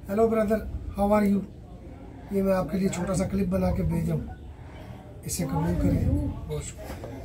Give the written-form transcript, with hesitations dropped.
Hello brother, how are you. ये मैं आपके लिए छोटा सा क्लिप बना के भेजा हूँ, इसे कबूल करें। बहुत शुक्रिया।